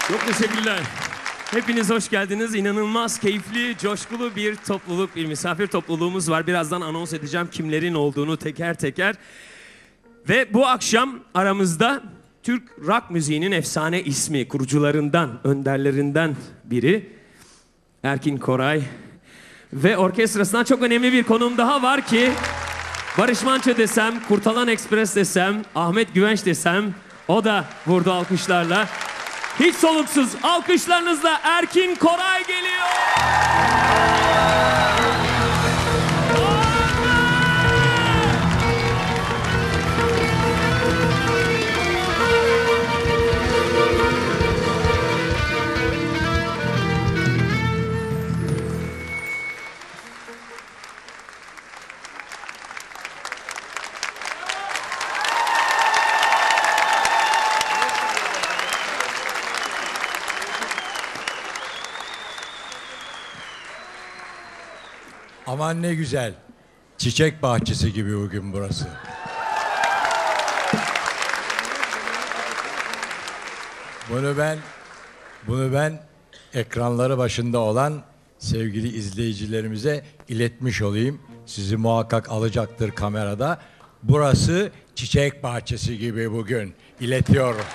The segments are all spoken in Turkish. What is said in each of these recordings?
Çok teşekkürler. Hepiniz hoş geldiniz. İnanılmaz keyifli, coşkulu bir topluluk, bir misafir topluluğumuz var. Birazdan anons edeceğim kimlerin olduğunu teker teker. Ve bu akşam aramızda Türk rock müziğinin efsane ismi, kurucularından, önderlerinden biri Erkin Koray. Ve orkestrasından çok önemli bir konum daha var ki Barış Manço desem, Kurtalan Ekspres desem, Ahmet Güvenç desem o da burada alkışlarla. Hiç soluksuz alkışlarınızla Erkin Koray geliyor. Aman ne güzel. Çiçek bahçesi gibi bugün burası. Bunu ben ekranları başında olan sevgili izleyicilerimize iletmiş olayım. Sizi muhakkak alacaktır kamerada. Burası çiçek bahçesi gibi bugün. İletiyorum.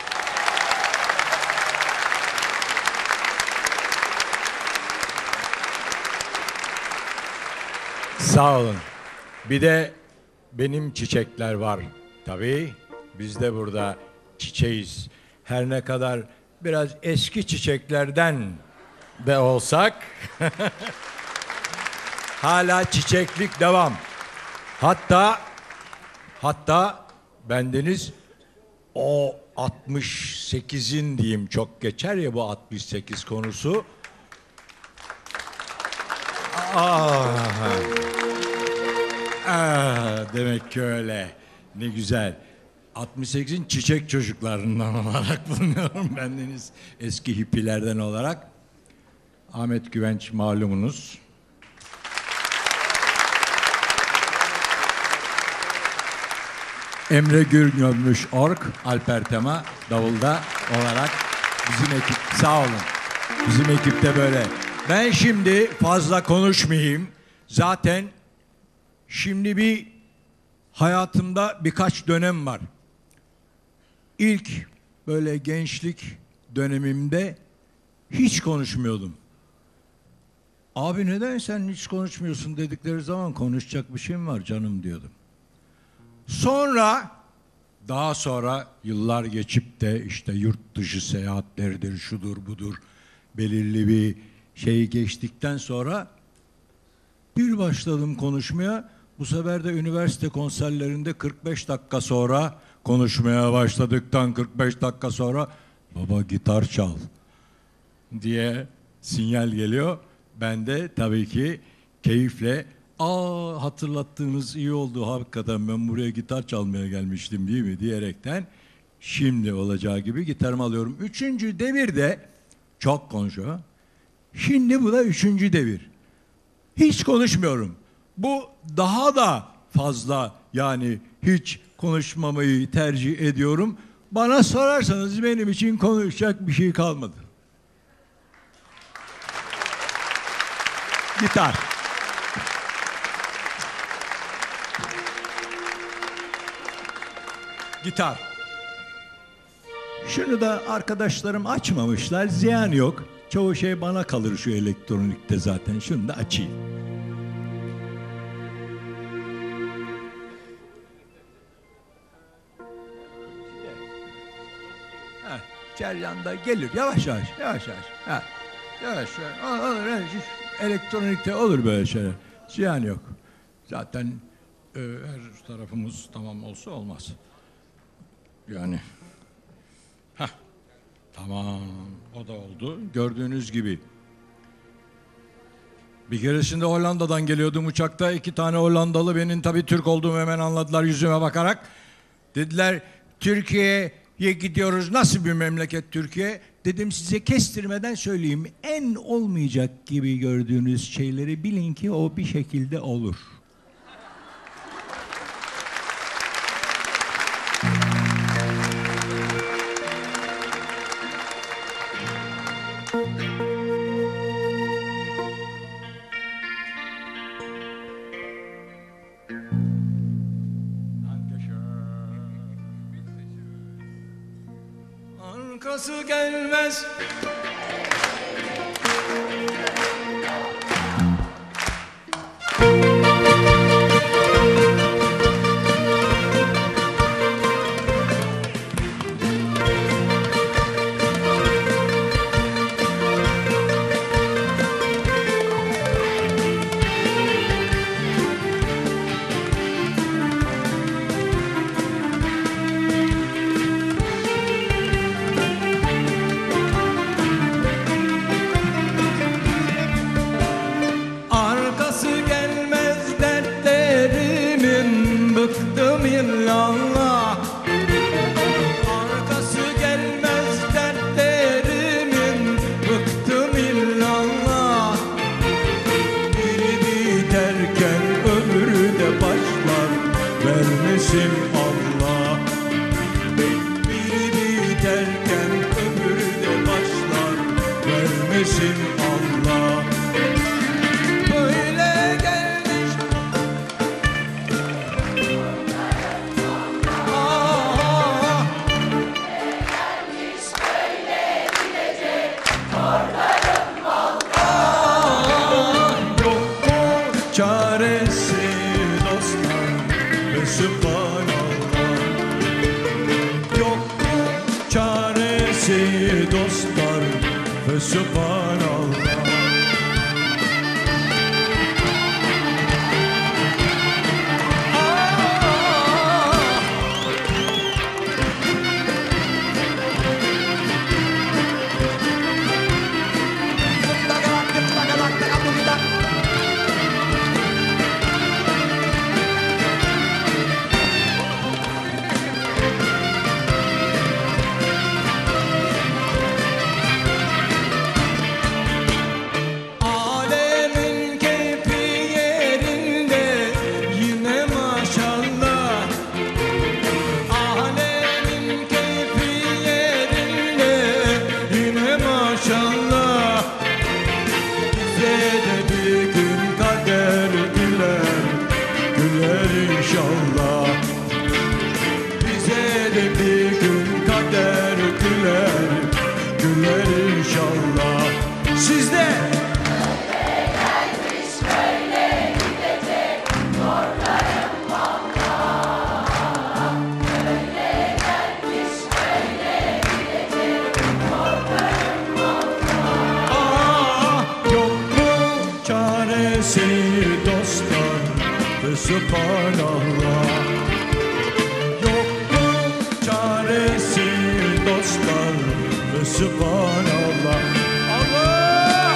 Sağ olun. Bir de benim çiçekler var. Tabii biz de burada çiçeğiz. Her ne kadar biraz eski çiçeklerden de olsak hala çiçeklik devam. Hatta bendeniz o 68'in diyeyim, çok geçer ya bu 68 konusu. Demek ki öyle. Ne güzel. 68'in çiçek çocuklarından olarak bulunuyorum bendeniz. Eski hippilerden olarak. Ahmet Güvenç malumunuz. Emre Gürgönmüş Ork, Alper Tema davulda olarak bizim ekip. Sağ olun. Bizim ekipte böyle. Ben şimdi fazla konuşmayayım. Zaten şimdi bir hayatımda birkaç dönem var. İlk böyle gençlik dönemimde hiç konuşmuyordum. Abi neden sen hiç konuşmuyorsun dedikleri zaman konuşacak bir şeyim var canım diyordum. Daha sonra yıllar geçip de işte yurt dışı seyahatleridir, şudur budur, belirli bir şey geçtikten sonra bir başladım konuşmaya. Bu sefer de üniversite konserlerinde 45 dakika sonra konuşmaya başladıktan 45 dakika sonra baba gitar çal diye sinyal geliyor. Ben de tabii ki keyifle hatırlattığınız iyi oldu hakikaten, ben buraya gitar çalmaya gelmiştim değil mi diyerekten şimdi olacağı gibi gitarımı alıyorum. Üçüncü devirde çok konuşuyor. Şimdi bu da üçüncü devir. Hiç konuşmuyorum. Bu daha da fazla, yani hiç konuşmamayı tercih ediyorum. Bana sorarsanız benim için konuşacak bir şey kalmadı. Gitar. Gitar. Şunu da arkadaşlarım açmamışlar, ziyan yok. Çoğu şey bana kalır şu elektronikte zaten. Şunu da açayım. Ceryanda gelir. Yavaş yavaş. Yavaş. Elektronikte olur böyle şeyler. Ziyan yok. Zaten her tarafımız tamam olsa olmaz. Yani. Tamam. O da oldu. Gördüğünüz gibi. Bir keresinde Hollanda'dan geliyordum uçakta. 2 tane Hollandalı, benim tabii Türk olduğumu hemen anladılar yüzüme bakarak. Dediler Türkiye'ye gidiyoruz. Nasıl bir memleket Türkiye? Dedim size kestirmeden söyleyeyim. En olmayacak gibi gördüğünüz şeyleri bilin ki o bir şekilde olur. Arkası gelmez. Arkası gelmez dertlerimin, bıktım illallah. Arkası gelmez dertlerimin, bıktım illallah. Biri biterken öbürü de başlar, vermesin Allah. Biri biterken öbürü de başlar, vermesin Allah. Böyle gelmiş yok mu çaresi dostlar ve Sübhanallah. Yok mu çaresi dostlar ve Sübhanallah. Alemin keyfi yerinde yine maşallah. Alemin keyfi yerinde yine maşallah. Bize de bir gün kader güler, güler inşallah. Bize de bir gün kader güler, güler inşallah. Sizde yok mu çaresi dostlar ve Sübhanallah. Yok mu çaresi dostlar ve Sübhanallah. Allah!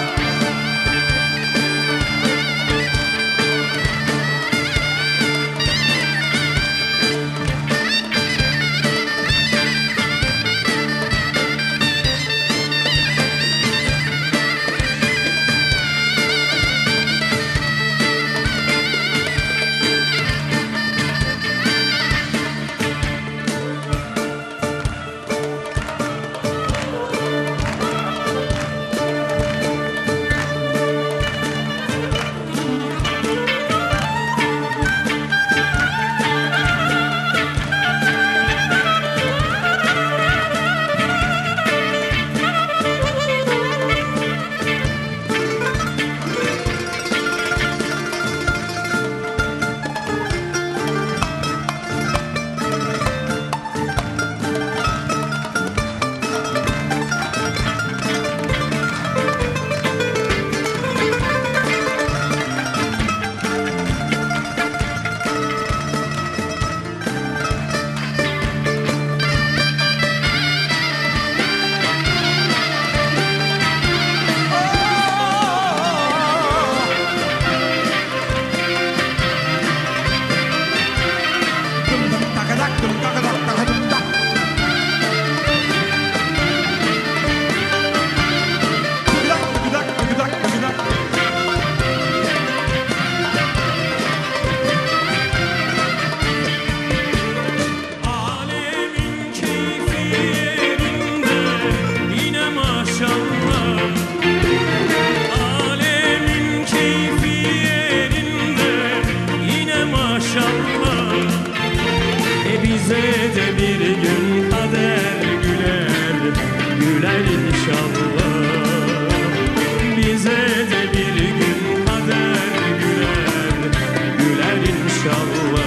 güler inşallah. Bize de bir gün kader güler, güler inşallah.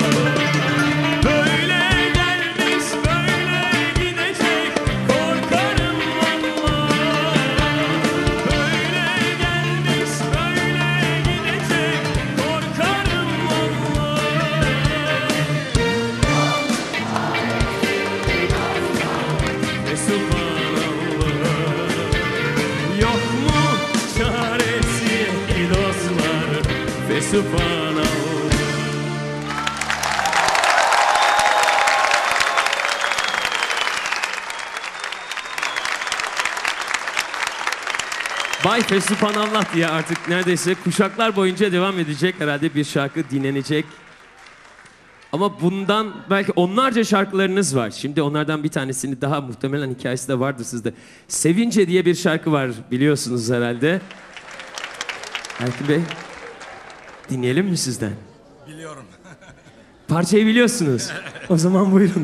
Böyle gelmiş böyle gidecek, korkarım vallahi. Böyle gelmiş böyle gidecek, korkarım vallahi. Ve subhanallah, yok mu çaresi dostlar? Ve subhanallah. Bay Fesubhanallah diye artık neredeyse kuşaklar boyunca devam edecek herhalde bir şarkı dinlenecek. Ama bundan belki onlarca şarkılarınız var. Şimdi onlardan bir tanesini daha muhtemelen hikayesi de vardır sizde. Sevince diye bir şarkı var biliyorsunuz herhalde. Erkin Bey, dinleyelim mi sizden? Biliyorum. Parçayı biliyorsunuz. O zaman buyurun.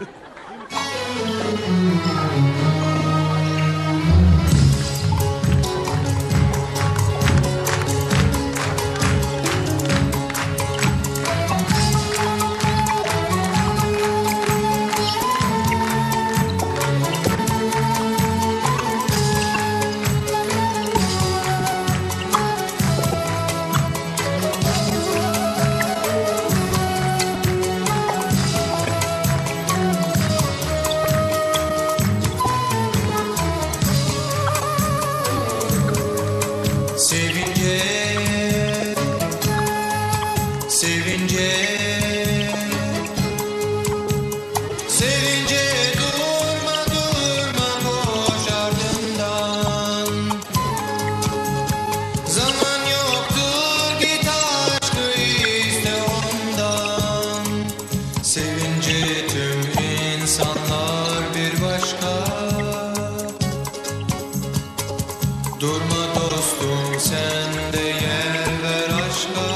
Sevince, sevince, sevince durma durma koş ardından. Zaman yoktur git aşkı iste ondan. Sevince tüm insanlar bir başka. Durma dostum sen de yer ver aşka.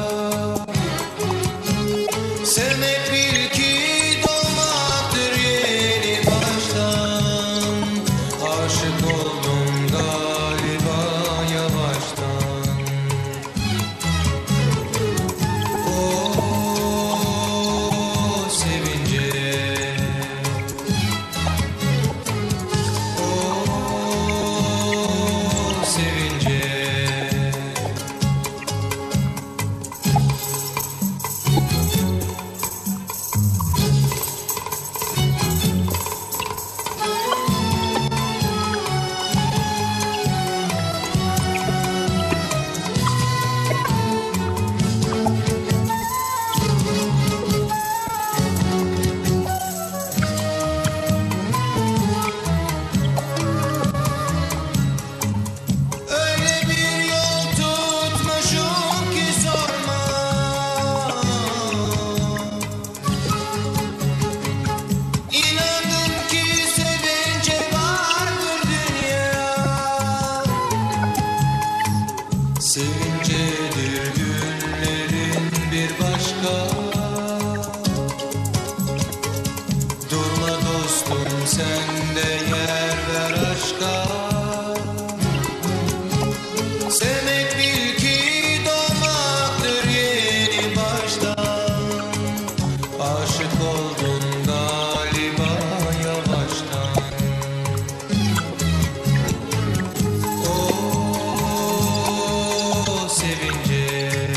Sevmek bil ki doğmaktır yeni baştan. Aşık oldum galiba yavaştan. Oh sevince. Sevince. Öyle bir yol tutmuşum ki sorma. İnandım ki sevince vardır dünya. Sevincedir günlerin bir başka. Durma dostum sen de yer ver aşka. Sevmek bil ki doğmaktır yeni baştan. Aşık oldun galiba yavaştan. Oh sevince.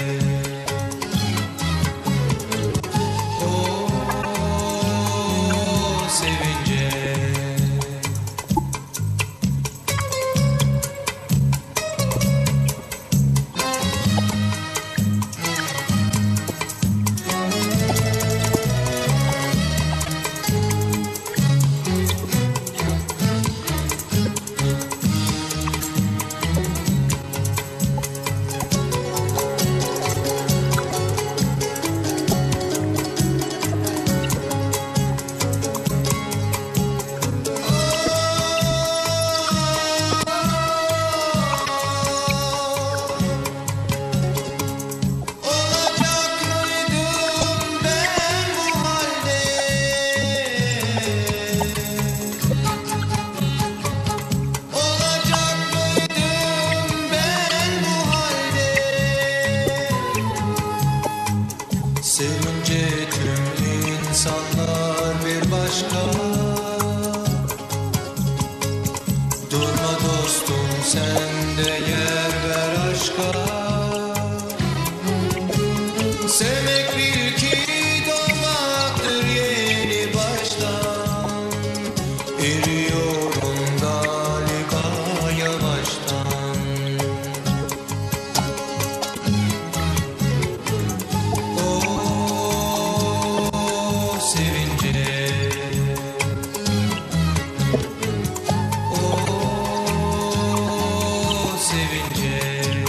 Oh sevince. Durma dostum sen de yer ver aşka. Sevmek bil ki doğmaktır yeni baştan. Eriyorum galiba yavaştan. Oh sevince, oh sevince.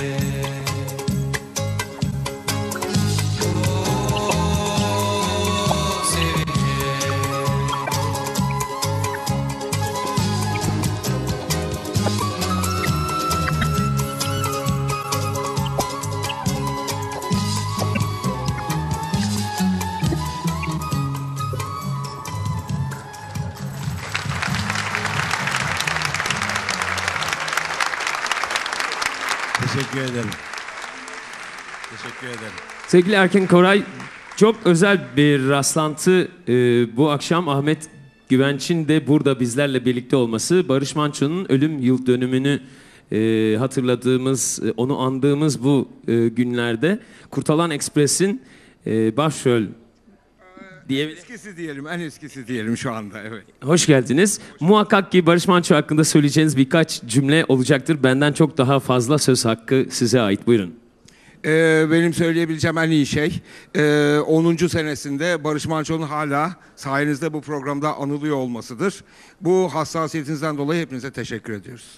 Teşekkür ederim. Teşekkür ederim. Sevgili Erkin Koray, çok özel bir rastlantı bu akşam Ahmet Güvenç'in de burada bizlerle birlikte olması. Barış Manço'nun ölüm yıl dönümünü hatırladığımız, onu andığımız bu günlerde Kurtalan Ekspres'in başrol diyebilirim. Eskisi diyelim, en eskisi diyelim şu anda, evet. Hoş geldiniz. Muhakkak ki Barış Manço hakkında söyleyeceğiniz birkaç cümle olacaktır. Benden çok daha fazla söz hakkı size ait. Buyurun. Benim söyleyebileceğim en iyi şey, 10. senesinde Barış Manço'nun hala sayenizde bu programda anılıyor olmasıdır. Bu hassasiyetinizden dolayı hepinize teşekkür ediyoruz.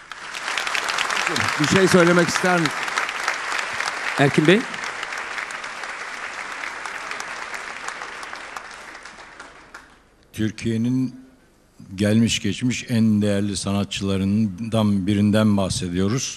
Bir şey söylemek ister misiniz? Erkin Bey. Türkiye'nin gelmiş geçmiş en değerli sanatçılarından birinden bahsediyoruz.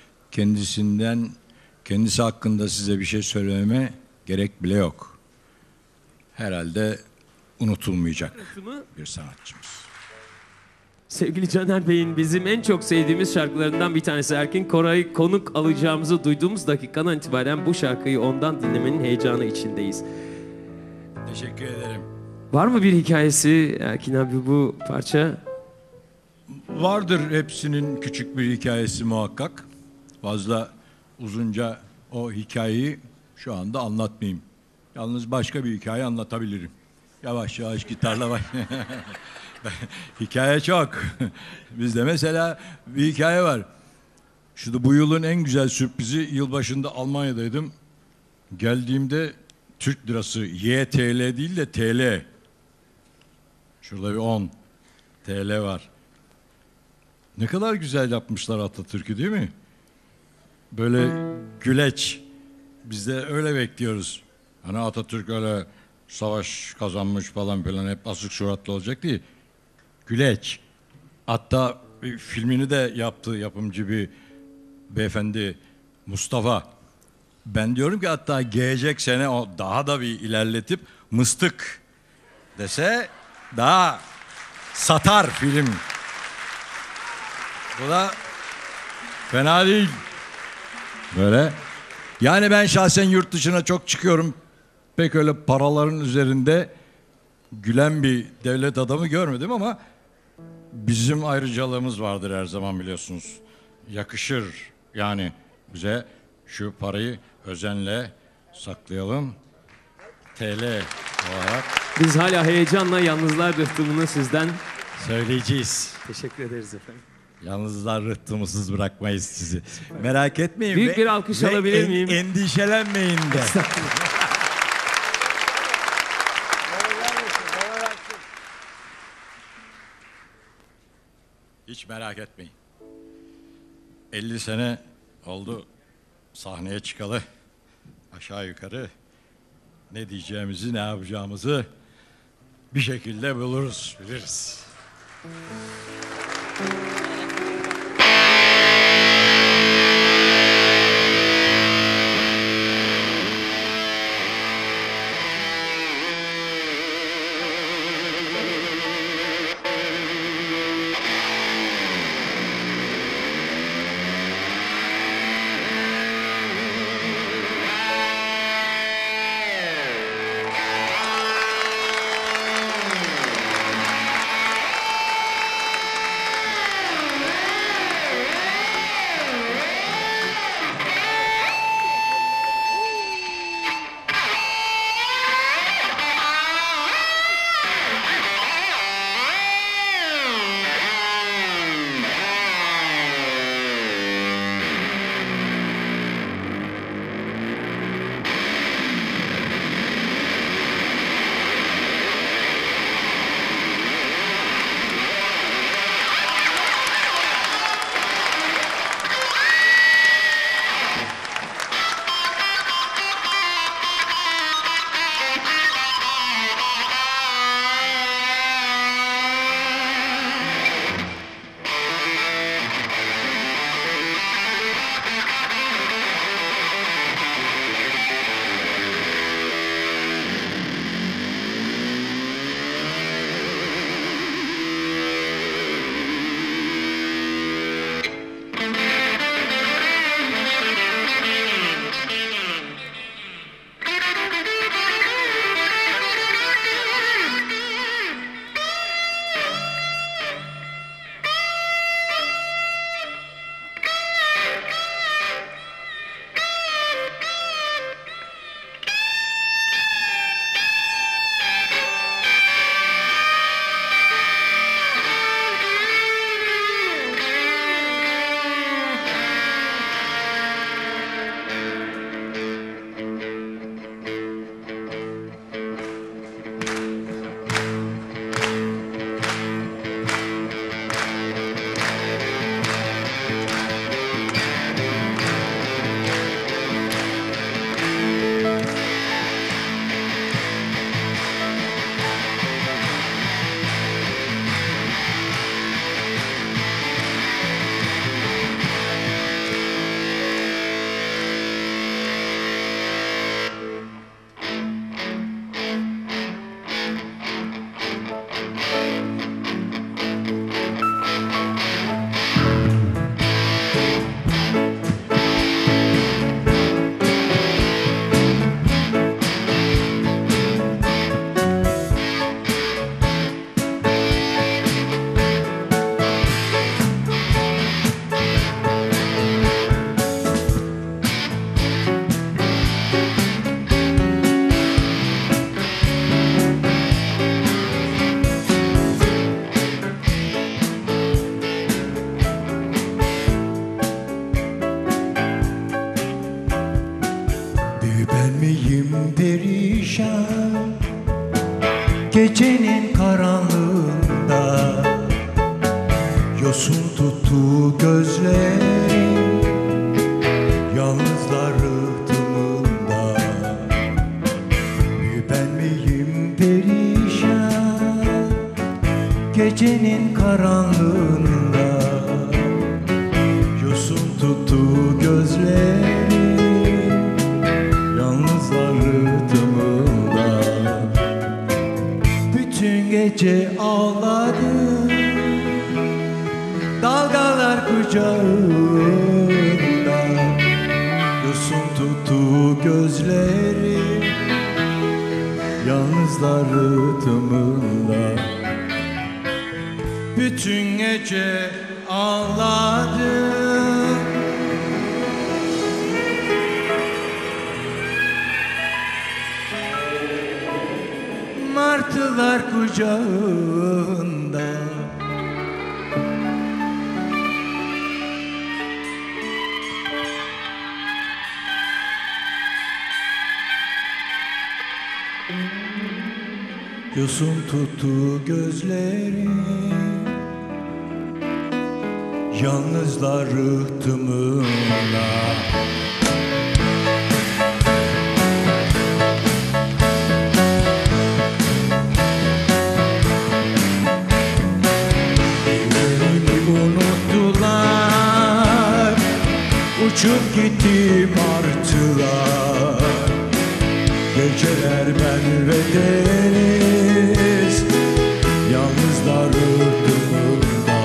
Kendisi hakkında size bir şey söylememe gerek bile yok. Herhalde unutulmayacak bir sanatçımız. Sevgili Caner Bey'in bizim en çok sevdiğimiz şarkılarından bir tanesi Erkin Koray'ı konuk alacağımızı duyduğumuz dakikadan itibaren bu şarkıyı ondan dinlemenin heyecanı içindeyiz. Teşekkür ederim. Var mı bir hikayesi Erkin abi bu parça? Vardır, hepsinin küçük bir hikayesi muhakkak. Fazla uzunca o hikayeyi şu anda anlatmayayım. Yalnız başka bir hikaye anlatabilirim. Yavaş yavaş gitarla bak. Hikaye çok. Bizde mesela bir hikaye var. Bu yılın en güzel sürprizi, yılbaşında Almanya'daydım. Geldiğimde Türk lirası YTL değil de TL. Şurada bir 10 TL var. Ne kadar güzel yapmışlar Atatürk'ü, değil mi? Böyle güleç. Biz de öyle bekliyoruz. Hani Atatürk öyle savaş kazanmış falan filan hep asık suratlı olacak değil. Güleç. Hatta filmini de yaptı yapımcı bir beyefendi, Mustafa. Ben diyorum ki hatta gelecek sene o daha da bir ilerletip Mıstık dese daha satar film. Bu da fena değil. Böyle. Yani ben şahsen yurt dışına çok çıkıyorum. Pek öyle paraların üzerinde gülen bir devlet adamı görmedim ama bizim ayrıcalığımız vardır her zaman, biliyorsunuz. Yakışır yani bize, şu parayı özenle saklayalım. TL olarak Biz hala heyecanla Yalnızlar Rıhtımı'nı sizden söyleyeceğiz. teşekkür ederiz efendim. Yalnızlar rıhtımısız bırakmayız sizi. Merak etmeyin. Büyük bir alkış alabilir miyim? Endişelenmeyin de. Hiç merak etmeyin. 50 sene oldu sahneye çıkalı. Aşağı yukarı ne diyeceğimizi, ne yapacağımızı bir şekilde buluruz, biliriz. perişan gecenin karanlığında, yosun tuttu gözlerim yalnızlar rıhtımında. Ben miyim perişan gecenin karanlığında, yosun tuttu gözlerim yalnızlar rıhtımında. Bütün gece ağladım dalgalar kucağında, yosun tuttu gözlerim yalnızlar rıhtımında. Bütün gece ağladım martılar kucağında. Yosun tuttu gözlerim yalnızlar rıhtımında. Beni unuttular, uçup gitti martılar. Geceler ben ve deniz yalnızlar rıhtımında.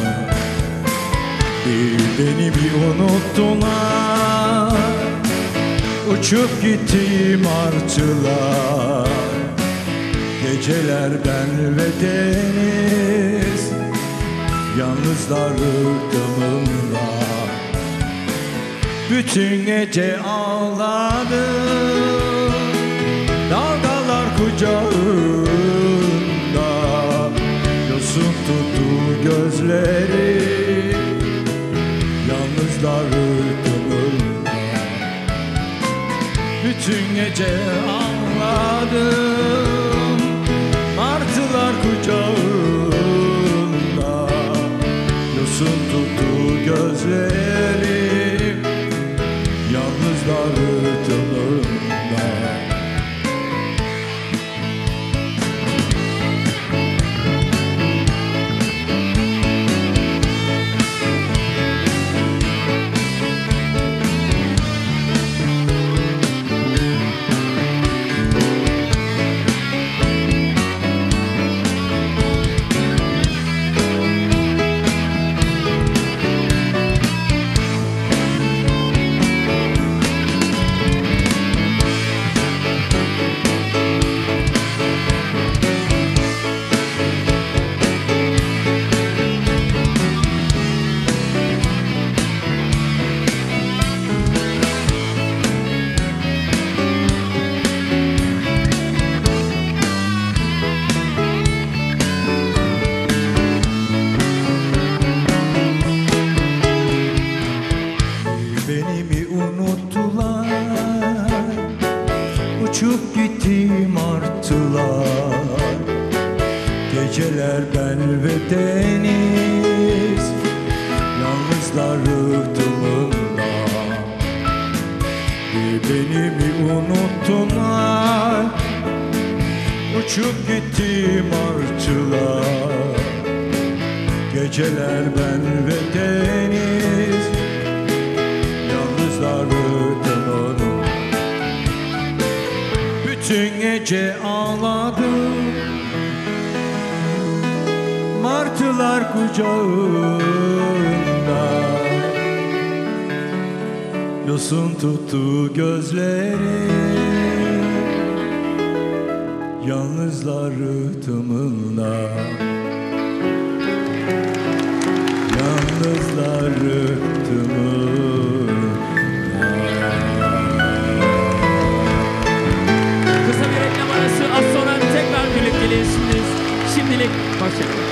Beni bir unuttular, uçup gitti martılar. Geceler ben ve deniz yalnızlar rıhtımında. Bütün gece ağladım dalgalar kucağında, yosun tuttu gözleri yalnızlar rıhtımında. Bütün gece ağladım martılar kucağında, yosun tuttu gözleri yalnızlar rıhtımında. Beni mi unuttular, uçup gitti martılar. Geceler ben ve deniz yalnızlar rıhtımında. Beni mi unuttular, uçup gitti martılar. Geceler ben ve deniz yalnızlar rıhtımında. Bütün gece ağladım martılar kucağında, yosun tuttu gözlerim yalnızlar rıhtımında. Yalnızlar rıhtımında. Kısa bir reklam arası, az sonra tekrar birlikteyiz. Şimdilik hoşçakalın.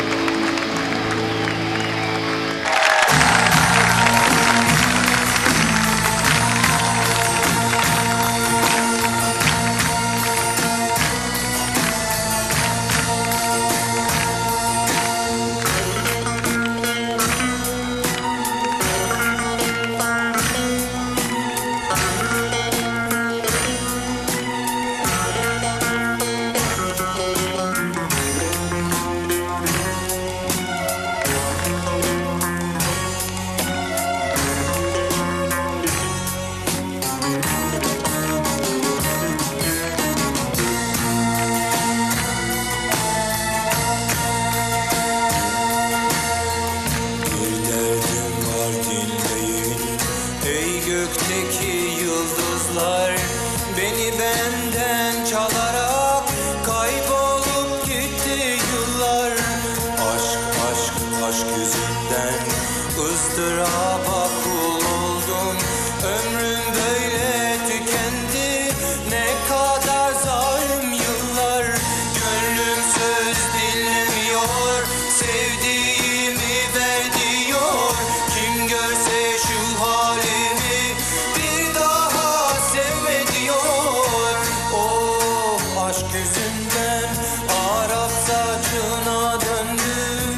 gökteki yıldızlar beni benden çalarak kaybolup gitti yıllar. Aşk, aşk, aşk yüzünden ızdıraba kul oldum. Ömrüm böyle tükendi, ne kadar zalim yıllar. Gönlüm söz dinlemiyor, sevdiğimi ver diyor. Kim görse şu halimi bir daha sevme diyor. Oh, aşk yüzünden Arap saçına döndüm.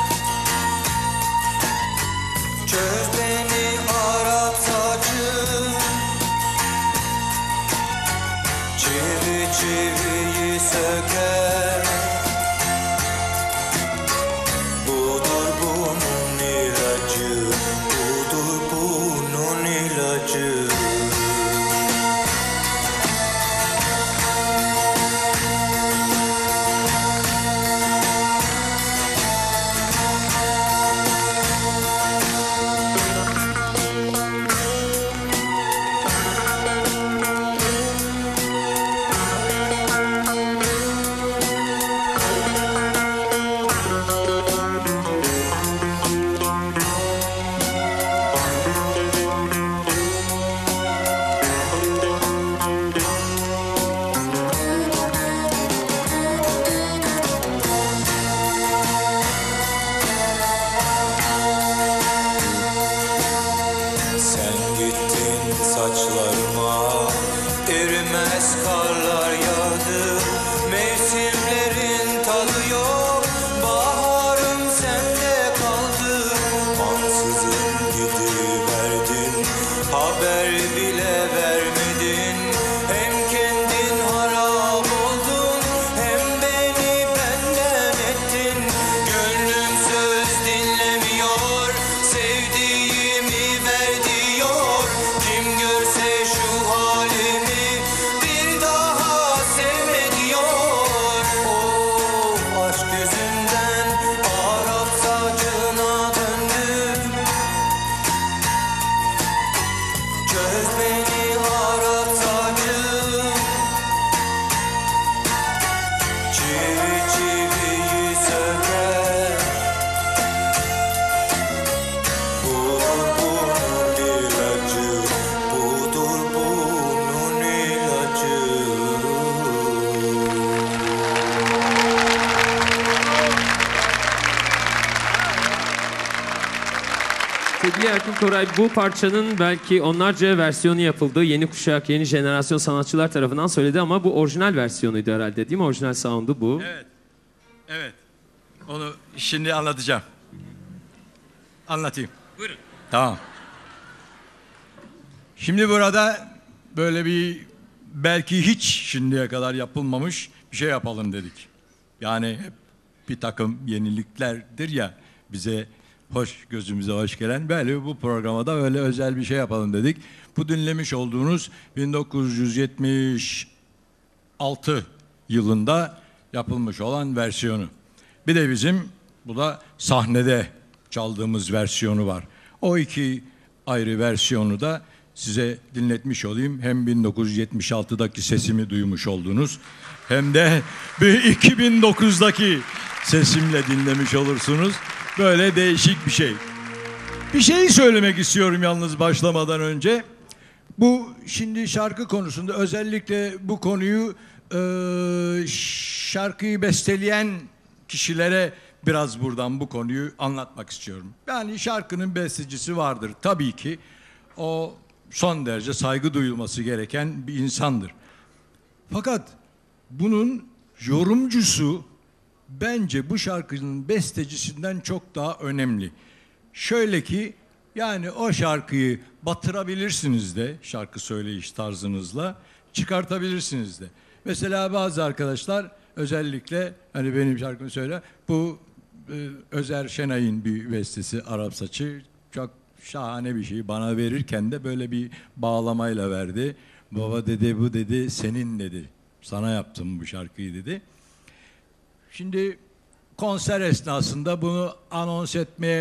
Çöz beni Arap saçı, çivi çiviyi söker. Budur bunun ilacı, budur bunun ilacı. Sen gittin saçlarıma, erimez karlar yağdı. Mevsimlerin tadı yok, baharım sende kaldı. Ansızın gidiverdin, haber bile vermedin. Hem kendin harap oldun, hem beni benden ettin. Gönlüm söz dinlemiyor, sevdiğimi ver diyor. Kim görse şu halimi bir daha sevme diyor. Oh, aşk yüzünden Arap saçına döndüm. Çöz beni Arap saçı, çivi çiviyi söker. Budur bunun ilacı, budur bunun ilacı. Sevgili Erkin Koray, bu parçanın belki onlarca versiyonu yapıldı. Yeni kuşak, yeni jenerasyon sanatçılar tarafından söyledi ama bu orijinal versiyonuydu herhalde, değil mi? Orijinal sound'u bu. Evet. Evet. Onu şimdi anlatacağım. Anlatayım. Buyurun. Tamam. Şimdi burada böyle bir belki hiç şimdiye kadar yapılmamış bir şey yapalım dedik. Yani hep bir takım yeniliklerdir ya bize hoş, gözümüze hoş gelen. Böyle bu programa da öyle özel bir şey yapalım dedik. Bu dinlemiş olduğunuz 1976 yılında yapılmış olan versiyonu. Bir de bizim bu da sahnede çaldığımız versiyonu var. O iki ayrı versiyonu da size dinletmiş olayım. Hem 1976'daki sesimi duymuş oldunuz, hem de bir 2009'daki sesimle dinlemiş olursunuz. Böyle değişik bir şey. Bir şey söylemek istiyorum yalnız başlamadan önce. Bu şimdi şarkı konusunda özellikle bu konuyu şarkıyı besteleyen kişilere biraz buradan bu konuyu anlatmak istiyorum. Yani şarkının bestecisi vardır tabii ki. O son derece saygı duyulması gereken bir insandır. Fakat bunun yorumcusu bence bu şarkının bestecisinden çok daha önemli. Şöyle ki yani o şarkıyı batırabilirsiniz de şarkı söyleyiş tarzınızla, çıkartabilirsiniz de. Mesela bazı arkadaşlar özellikle hani benim şarkımı söyle, bu Özer Şenay'ın bir bestesi Arap Saçı, çok şahane bir şey. Bana verirken de böyle bir bağlamayla verdi. Baba dedi, bu dedi senin dedi. Sana yaptım bu şarkıyı dedi. Şimdi konser esnasında bunu anons etmeye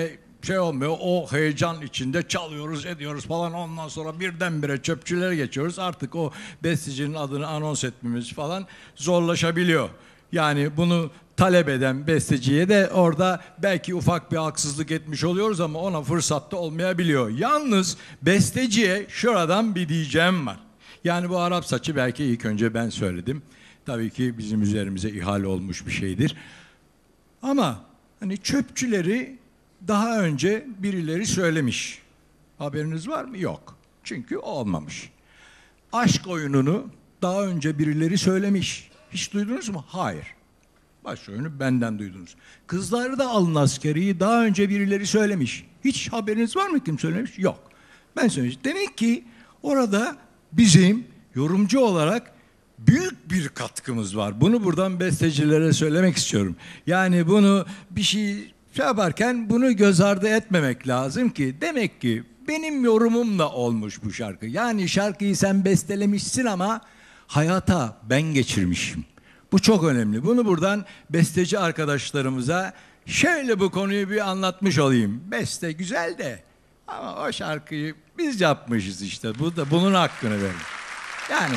şey olmuyor. O heyecan içinde çalıyoruz, ediyoruz falan. Ondan sonra birdenbire çöpçülere geçiyoruz. Artık o bestecinin adını anons etmemiz falan zorlaşabiliyor. Yani bunu talep eden besteciye de orada belki ufak bir haksızlık etmiş oluyoruz ama ona fırsat da olmayabiliyor. Yalnız besteciye şuradan bir diyeceğim var. Yani bu Arap saçı belki ilk önce ben söyledim. Tabii ki bizim üzerimize ihale olmuş bir şeydir. Ama hani çöpçüleri daha önce birileri söylemiş. Haberiniz var mı? Yok. Çünkü olmamış. Aşk oyununu daha önce birileri söylemiş. Hiç duydunuz mu? Hayır. Baş oyunu benden duydunuz. Kızları da alın askeriyi daha önce birileri söylemiş. Hiç haberiniz var mı kim söylemiş? Yok. Ben söylemiş. Demek ki orada bizim yorumcu olarak büyük bir katkımız var. Bunu buradan bestecilere söylemek istiyorum. Yani bunu bir şey yaparken bunu göz ardı etmemek lazım ki demek ki benim yorumumla olmuş bu şarkı. Yani şarkıyı sen bestelemişsin ama hayata ben geçirmişim. Bu çok önemli. Bunu buradan besteci arkadaşlarımıza şöyle bu konuyu bir anlatmış olayım. Beste güzel de ama o şarkıyı biz yapmışız işte. Bu da bunun hakkını verin. Yani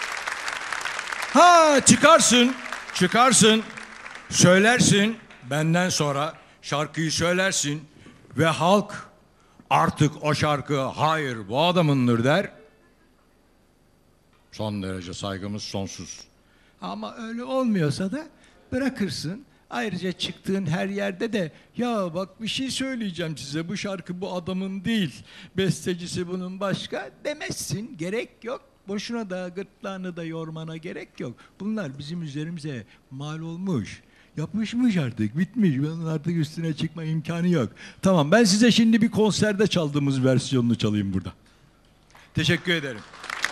çıkarsın, söylersin benden sonra şarkıyı söylersin ve halk artık o şarkı hayır bu adamındır der. Son derece saygımız sonsuz. Ama öyle olmuyorsa da bırakırsın. Ayrıca çıktığın her yerde de ya bak bir şey söyleyeceğim size bu şarkı bu adamın değil. Bestecisi bunun başka demezsin. Gerek yok. Boşuna da gırtlağını da yormana gerek yok. Bunlar bizim üzerimize mal olmuş. Yapışmış artık, bitmiş. Bunun artık üstüne çıkma imkanı yok. Tamam ben size şimdi bir konserde çaldığımız versiyonunu çalayım burada. Teşekkür ederim.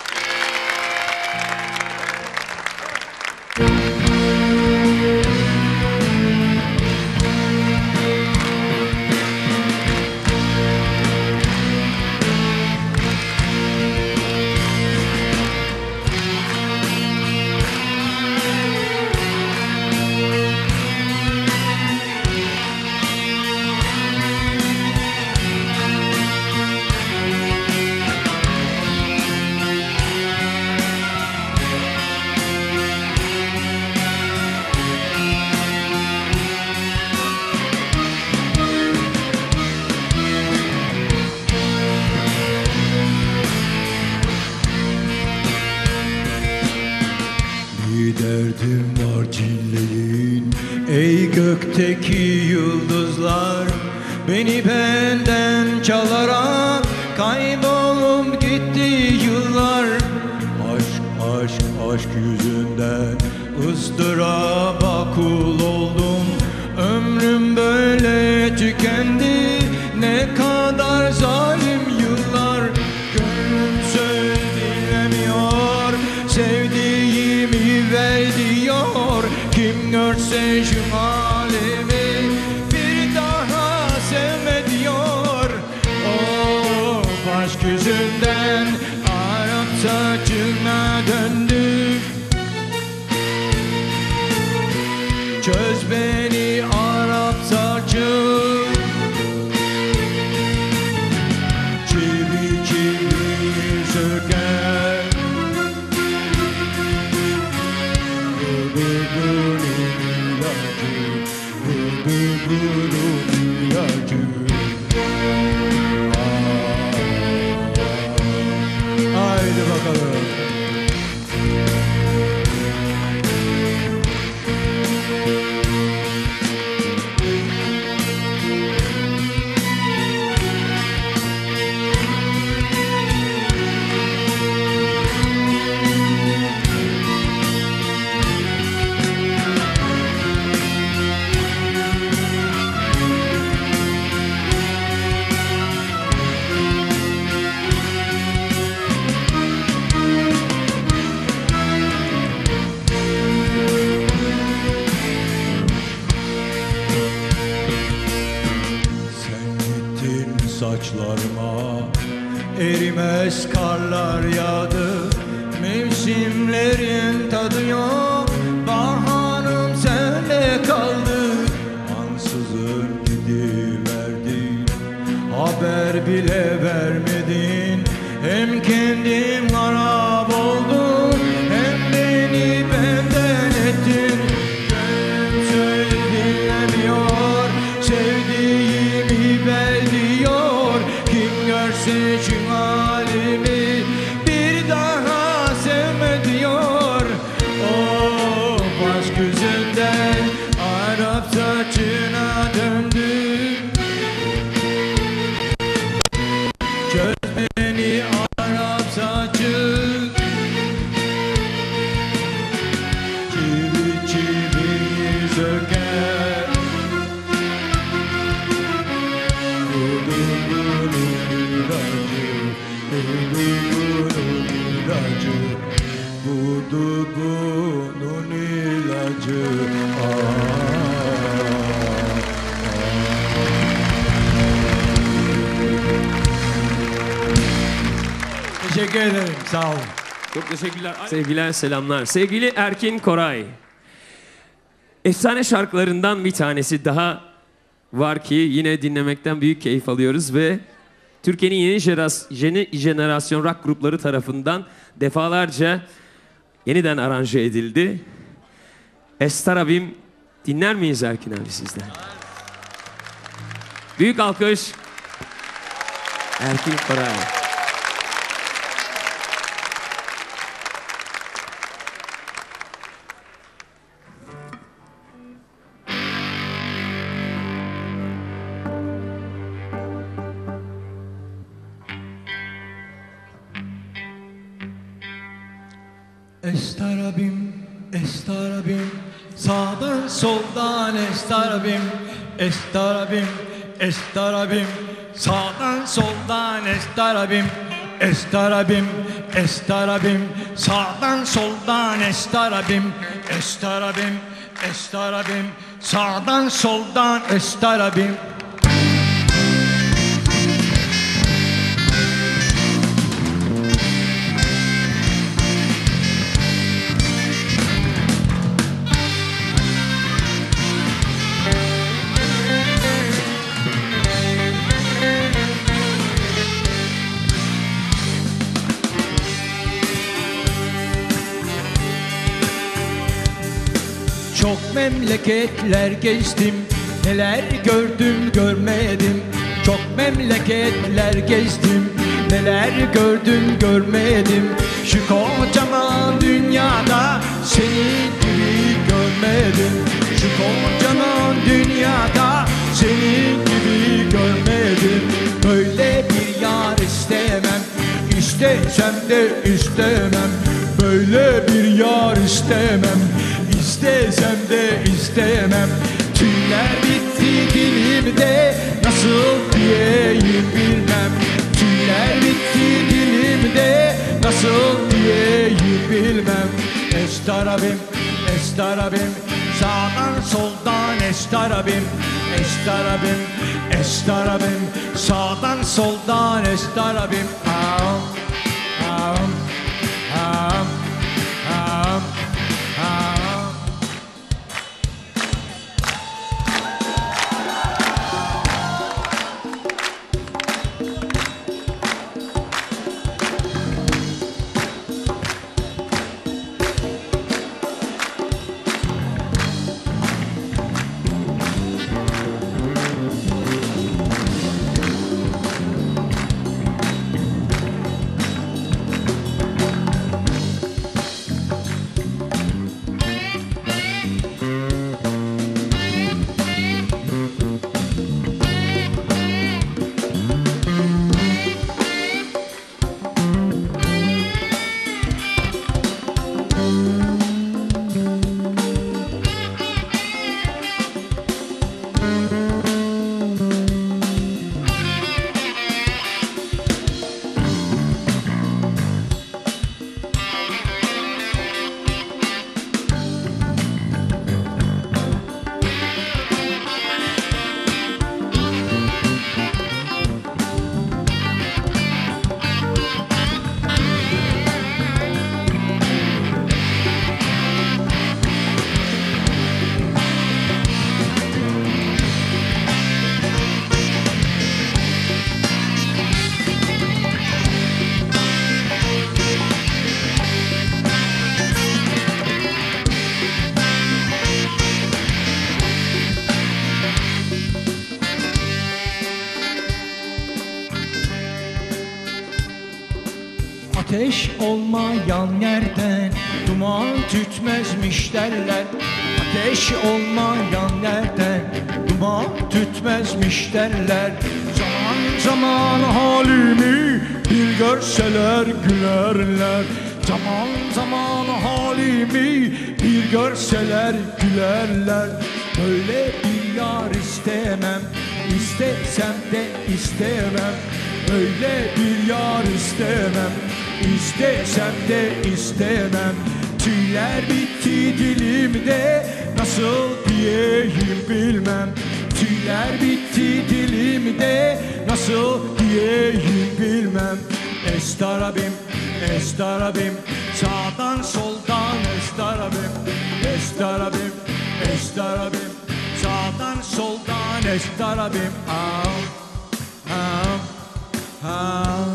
Derdim var cilleyin ey gökteki yıldızlar beni benden çalarak kaybolup gitti yıllar. Aşk aşk aşk yüzünden ıstıraba kul oldum. Ömrüm böyle tükendi ne kadar zalim yıllar. Gönlüm söz dinlemiyor sevdiğimi ver diyor. Kim görse şu halimi bir daha sevme diyor. Oh aşk yüzünden Arap saçına döndüm. Çöz beni Arap saçım. Çivi çivi söker. Bülbülün ilacı, bülbülün ilacı. Haydi bakalım. Saçlarıma erimez karlar yağdı. Mevsimlerin tadı yok. Baharım sende kaldı. Ansızın gidiverdin. değer bile vermedin. Hem kendin harap oldun, hem beni benden ettin. Gönlüm söz dinlemiyor, sevdiğimi belliyor. Kim görse şu halimi bir daha sevme diyor. Oh, baş gözünden Arap saçına döndü. Çöz beni Arap saçı, çivi çiviyi söker. Budur bunun ilacı, budur bunun ilacı, budur bunun ilacı. Teşekkür ederim, sağ olun. Çok teşekkürler. Sevgiler, selamlar. Sevgili Erkin Koray. Efsane şarkılarından bir tanesi daha var ki yine dinlemekten büyük keyif alıyoruz ve Türkiye'nin yeni jenerasyon rock grupları tarafından defalarca yeniden aranje edildi. Estarabim dinler miyiz Erkin abi sizden? Büyük alkış. Erkin Koray. Estarabim, estarabim, sağdan soldan estarabim, estarabim, estarabim, sağdan soldan estarabim, estarabim, estarabim, sağdan soldan estarabim, estarabim, estarabim, sağdan soldan estarabim. Çok memleketler geçtim, neler gördüm görmedim. Çok memleketler gezdim, neler gördüm görmedim. Şu kocaman dünyada seni gibi görmedim. Şu kocaman dünyada seni gibi görmedim. Böyle bir yar istemem, istesem de istemem. Böyle bir yar istemem, İstesem de istemem. Tüyler bitti dilimde, nasıl diyeyim bilmem. Tüyler bitti dilimde, nasıl diyeyim bilmem. Estarabim, estarabim, sağdan soldan estarabim, estarabim, estarabim, sağdan soldan estarabim. Am, am, am, am, am. Ateş olmayan yerden duman tütmezmiş derler. Ateş olmayan yerden duman tütmezmiş derler. Zaman zaman halimi bir görseler gülerler. Zaman zaman halimi bir görseler gülerler. Böyle bir yar istemem, istesem de istemem. Öyle bir yar istemem, istesem de istemem. Tüyler bitti dilimde, nasıl diyeyim bilmem. Tüyler bitti dilimde, nasıl diyeyim bilmem. Estarabim, estarabim, sağdan soldan estarabim. Estarabim, estarabim, sağdan soldan estarabim. Ah, ah, ah.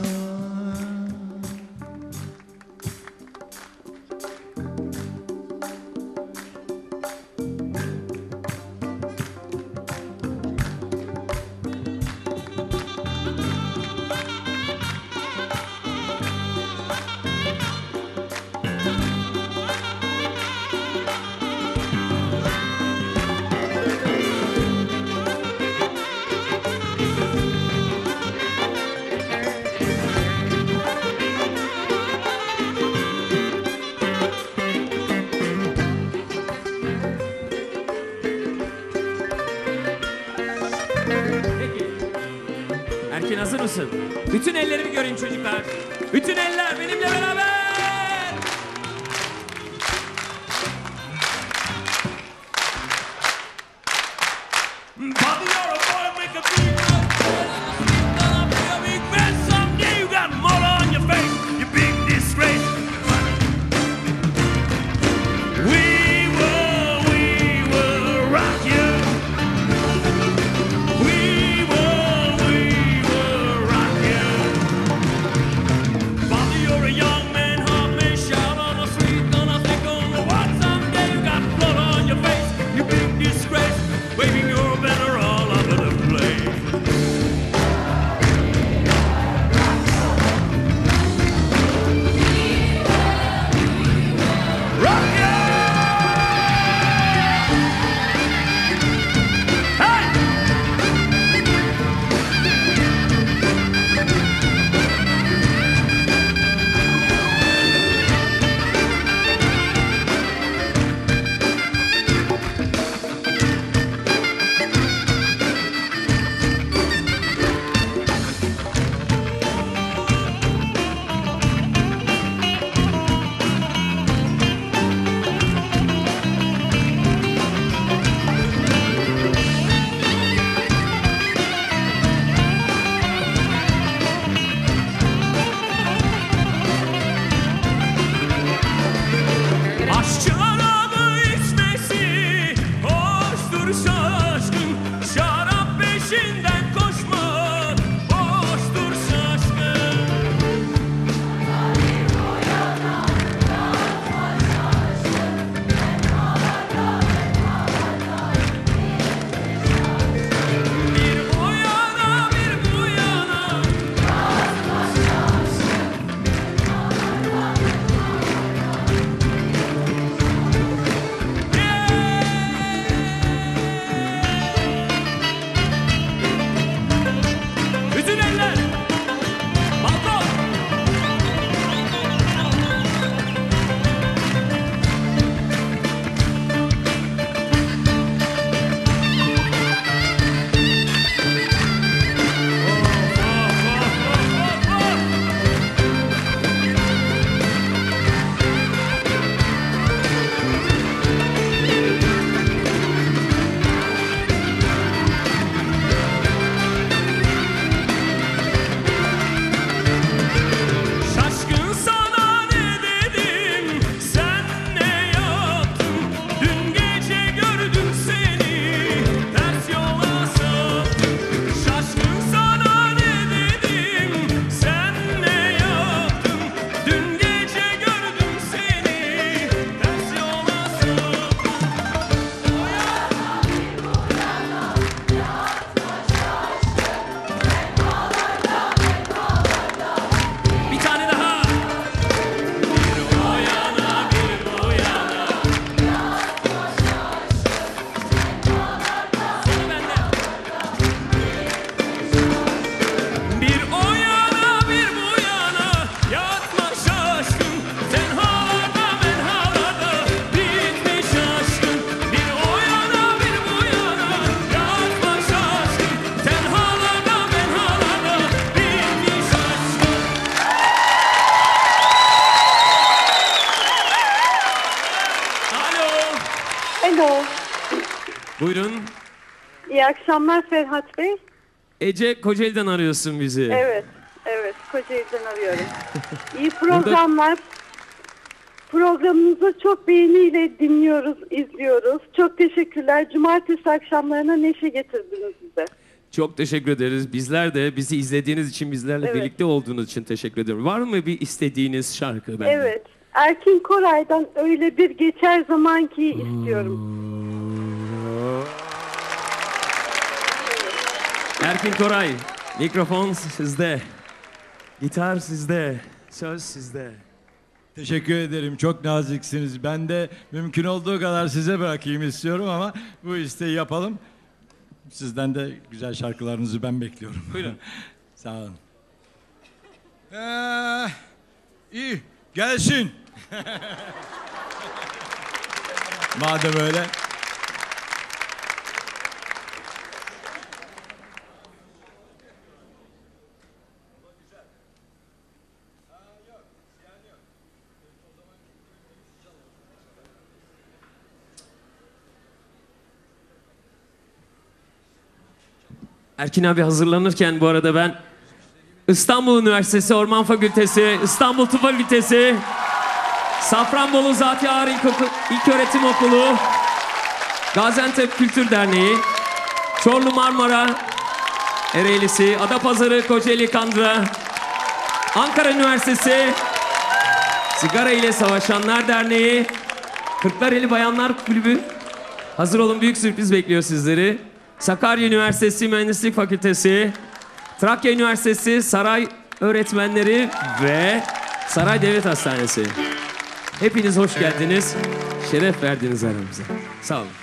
Erkin hazır mısın? Bütün ellerimi göreyim çocuklar. Bütün eller benimle beraber. Bobby, you're a boy, make a big gonna be a big man someday. You got mud on your face, you big disgrace. We will rock you. We will rock you. Bobby, you're a young man. Buyurun. İyi akşamlar Ferhat Bey. Ece Kocaeli'den arıyorsun bizi. Evet, Kocaeli'den arıyorum. İyi programlar. Programınızı çok beğeniyle dinliyoruz, izliyoruz. Çok teşekkürler. Cumartesi akşamlarına neşe getirdiniz bize. Çok teşekkür ederiz. Bizler de bizi izlediğiniz için, bizlerle Evet. birlikte olduğunuz için teşekkür ediyorum. Var mı bir istediğiniz şarkı benden? Evet. Erkin Koray'dan öyle bir geçer zaman ki istiyorum. Erkin Koray, mikrofon sizde. Gitar sizde. Söz sizde. Teşekkür ederim. Çok naziksiniz. Ben de mümkün olduğu kadar size bırakayım istiyorum ama bu isteği yapalım. Sizden de güzel şarkılarınızı ben bekliyorum. Buyurun. Sağ olun. İyi. Gelsin. Madem öyle. Erkin abi hazırlanırken bu arada ben İstanbul Üniversitesi Orman Fakültesi, İstanbul Tıp Fakültesi, Safranbolu Zati Ağar İlköğretim Okulu, Gaziantep Kültür Derneği, Çorlu Marmara Ereğlisi, Adapazarı Kocaeli Kandıra, Ankara Üniversitesi, Sigara ile Savaşanlar Derneği, Kırklareli Bayanlar Kulübü, hazır olun büyük sürpriz bekliyor sizleri. Sakarya Üniversitesi Mühendislik Fakültesi, Trakya Üniversitesi Saray Öğretmenleri ve Saray Devlet Hastanesi. Hepiniz hoş geldiniz. Şeref verdiniz aramıza. Sağ olun.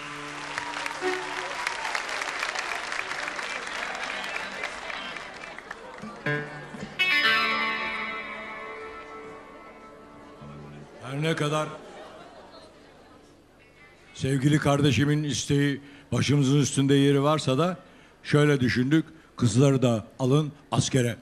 Her ne kadar sevgili kardeşimin isteği başımızın üstünde yeri varsa da şöyle düşündük. Kızları da alın askere.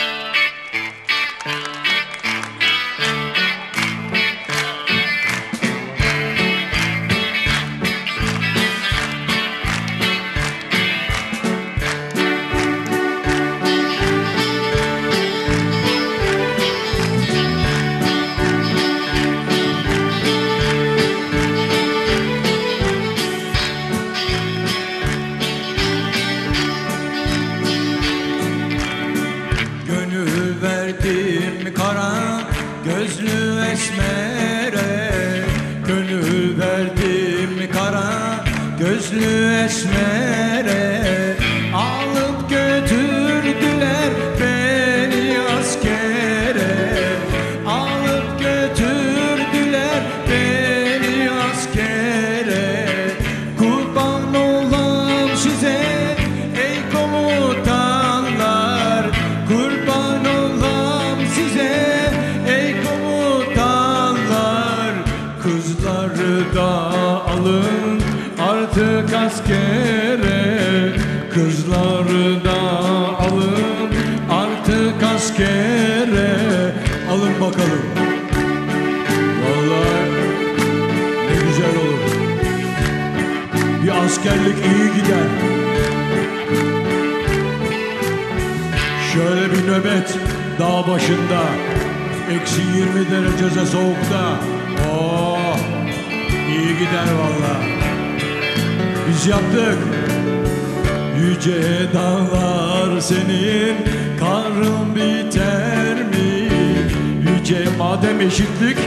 Gönül verdim kara gözlü esmere, gönül verdim kara gözlü esmere. Alıp götürdüler beni askere, alıp götürdüler beni askere. Kurban olam size ey komutanlar, kurban olam size ey komutanlar. Kızları da alın artık askere, kızları da alın artık askere. Alın bakalım. Vallahi ne güzel olur. Bir askerlik iyi gider. Şöyle bir nöbet dağ başında, eksi 20 derecede soğukta. Oh, iyi gider vallahi. Biz yaptık. Yüce dağlar senin karın biter mi? Yüce madem eşitlik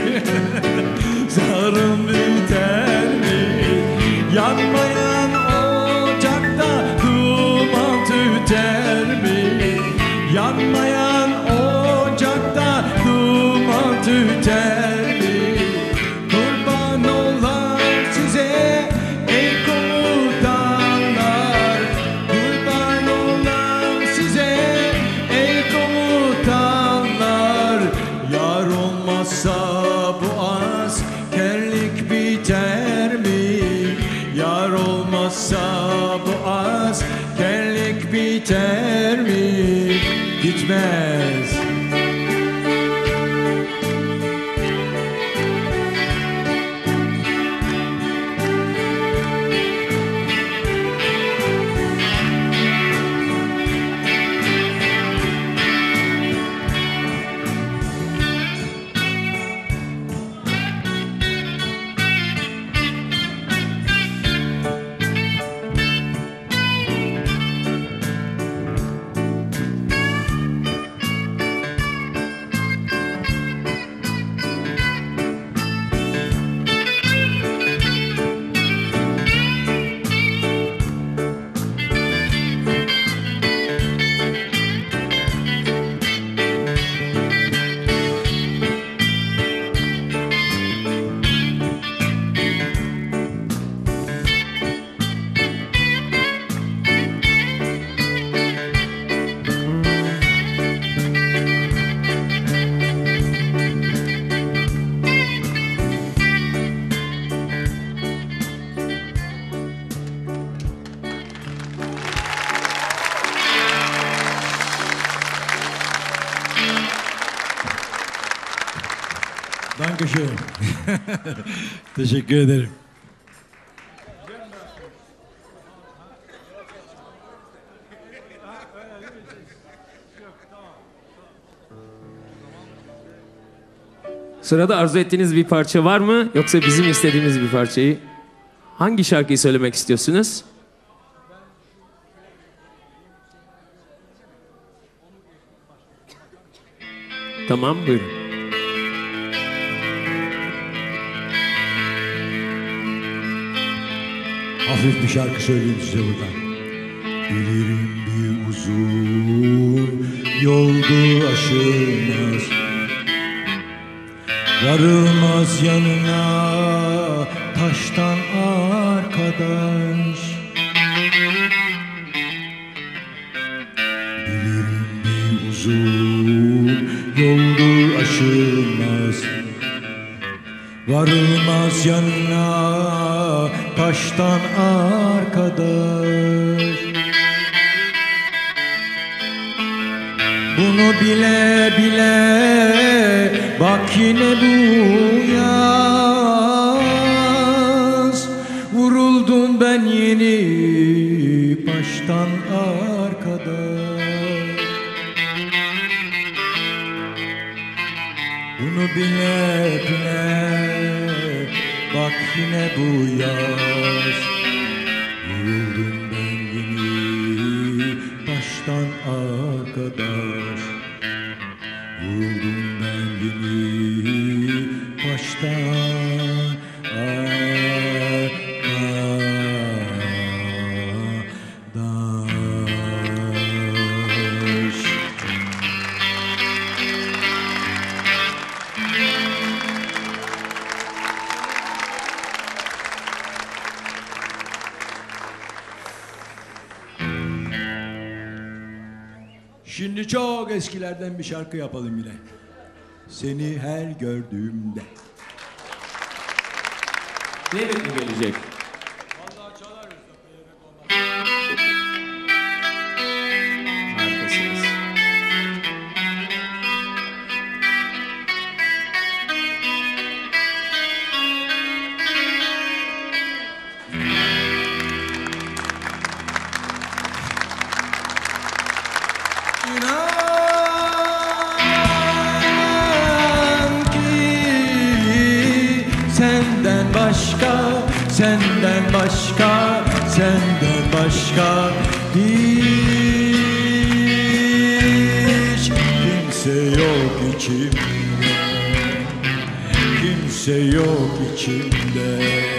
zarın biter mi? Yanmayan ocakta duman tüter mi? Yanmayan ocakta duman tüter mi? Kurban olam size ey komutanlar, kurban olam size ey komutanlar. Yar olmazsa bu askerlik biter mi? Yar olmazsa bu askerlik biter mi? Gitmez. Dankeschön. Teşekkür ederim. Sırada arzu ettiğiniz bir parça var mı? Yoksa bizim istediğimiz bir parçayı? Hangi şarkıyı söylemek istiyorsunuz? Tamam, buyurun. Hafif bir şarkı söyleyeyim size buradan. Bilirim bir uzun yoldu aşılmaz, varılmaz yanına taştan arkadaş. Bilirim bir uzun yoldur aşılmaz, varılmaz yanına taştan arkadaş. Bunu bile bile bak yine bu yaz, vuruldum ben yeni baştan arkadaş. Bunu bile bile bak yine bu yaz, vuruldum ben yeni baştan arkadaş. Vuruldum ben yeni baştan arkadaş. Şimdi çok eskilerden bir şarkı yapalım yine. Seni her gördüğümde. Playback mi gelecek? Harikasınız. İnan ki senden başka, senden başka, senden başka hiç kimse yok içimde, kimse yok içimde.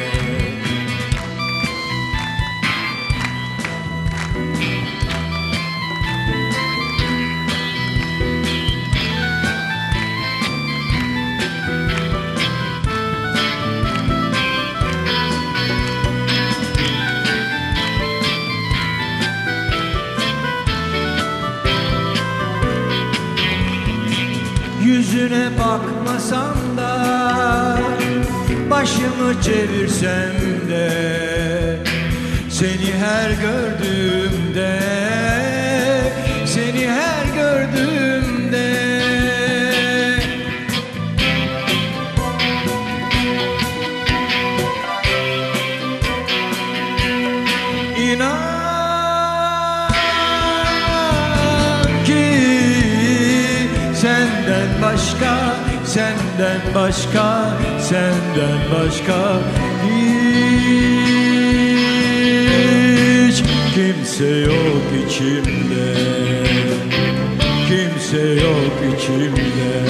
Yüzüne bakmasam da, başımı çevirsem de, seni her gördüğümde, seni her gördüğümde İnan ki senden başka, senden başka, senden başka hiç kimse yok içimde, kimse yok içimde.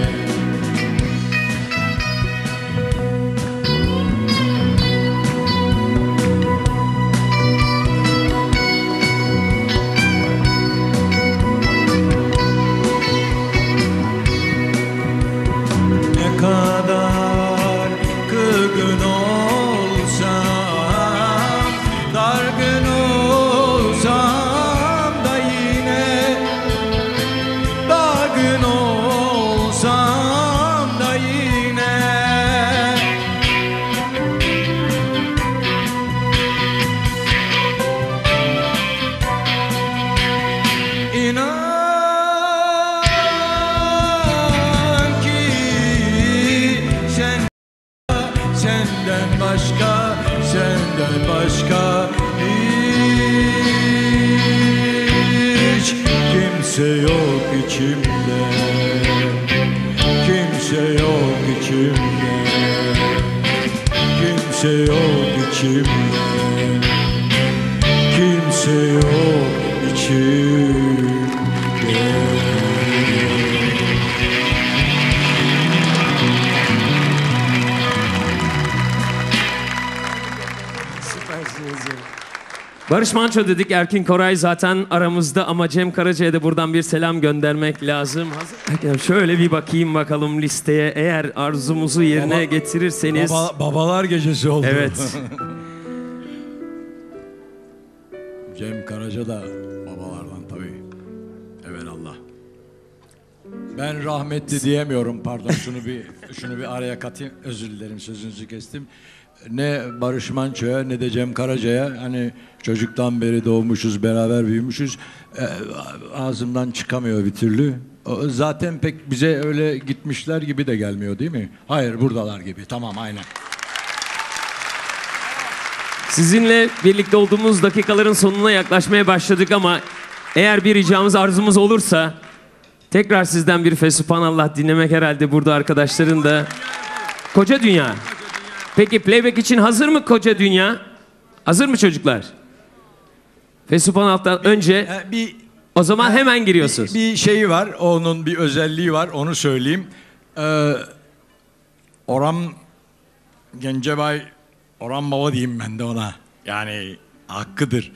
Ne kadar kırgın olsam, dargın olsam da yine dargın olsam yok içimde, kimse yok içimde, kimse yok içimde, kimse yok içimde. Barış Manço dedik, Erkin Koray zaten aramızda ama Cem Karaca'ya da buradan bir selam göndermek lazım. Şöyle bir bakayım bakalım listeye, eğer arzumuzu yerine getirirseniz. Babalar gecesi oldu. Evet. Cem Karaca da babalardan tabii. Evelallah. Ben rahmetli diyemiyorum, pardon, şunu bir araya katayım, özür dilerim, sözünüzü kestim. Ne Barış Manço'ya ne de Cem Karaca'ya, hani çocuktan beri doğmuşuz, beraber büyümüşüz, ağzımdan çıkamıyor bir türlü. Zaten pek bize öyle gitmişler gibi de gelmiyor, değil mi? Hayır, buradalar gibi, tamam, aynen. Sizinle birlikte olduğumuz dakikaların sonuna yaklaşmaya başladık ama eğer bir ricamız, arzumuz olursa tekrar sizden bir Fesubhanallah dinlemek herhalde burada arkadaşların da. Koca Dünya. Peki playback için hazır mı Koca Dünya? Hazır mı çocuklar? Fesubhanallah'tan önce o zaman hemen giriyorsunuz. Bir şeyi var, onun bir özelliği var, onu söyleyeyim. Orhan Gencebay, Orhan Baba diyeyim ben de ona. Yani hakkıdır.